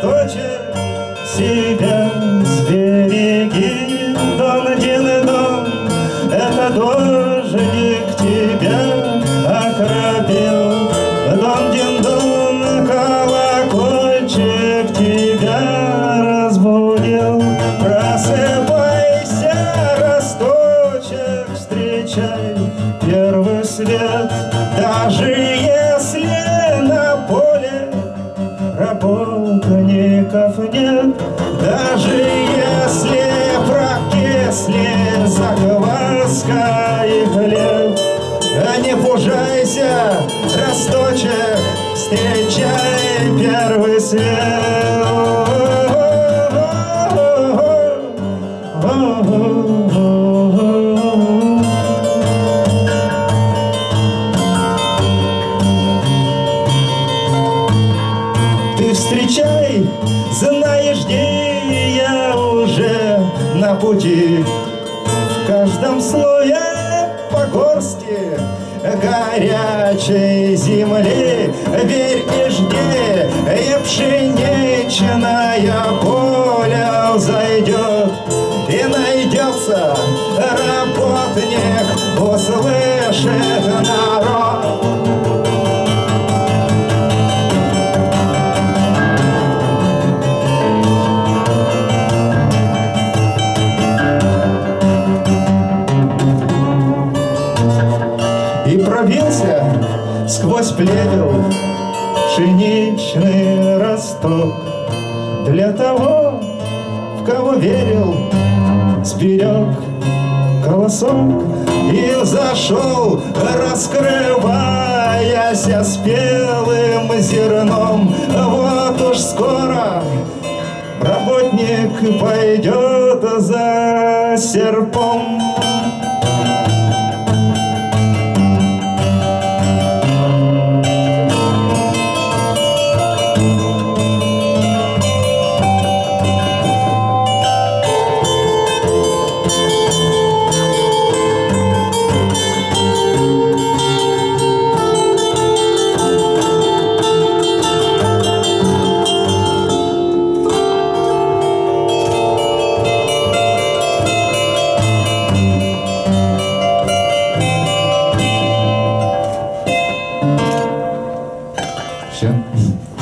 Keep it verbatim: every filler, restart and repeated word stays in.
росточек себя сбереги. Дон-дин-дон, это дождик тебя окропил. Дон-дин-дон, колокольчик тебя разбудил. Просыпайся, росточек, встречай первый свет. Даже если на поле работников нет, даже если прокисли закваска и хлеб, не пужайся, росточек, встречай первый свет. Ты встречай, знаешь, где я уже на пути. В каждом слое по горсти горячей земли. Верь и жди, и пшеничное поле взойдет, и найдется работник, услышит народ. И пробился сквозь плевел пшеничный росток. Для того, в кого верил, сберег колосок и взошел, раскрываясь спелым зерном. Вот уж скоро работник пойдет за серпом. Все.